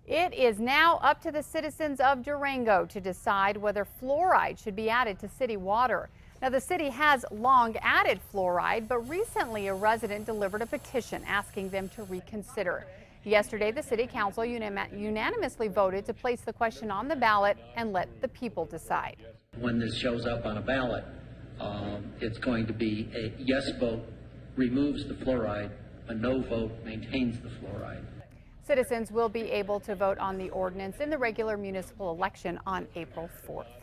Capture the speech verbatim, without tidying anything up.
It is now up to the citizens of Durango to decide whether fluoride should be added to city water. Now, the city has long added fluoride, but recently a resident delivered a petition asking them to reconsider. Yesterday, the city council unanimously voted to place the question on the ballot and let the people decide. When this shows up on a ballot, um, it's going to be a yes vote removes the fluoride, a no vote maintains the fluoride. Citizens will be able to vote on the ordinance in the regular municipal election on April fourth.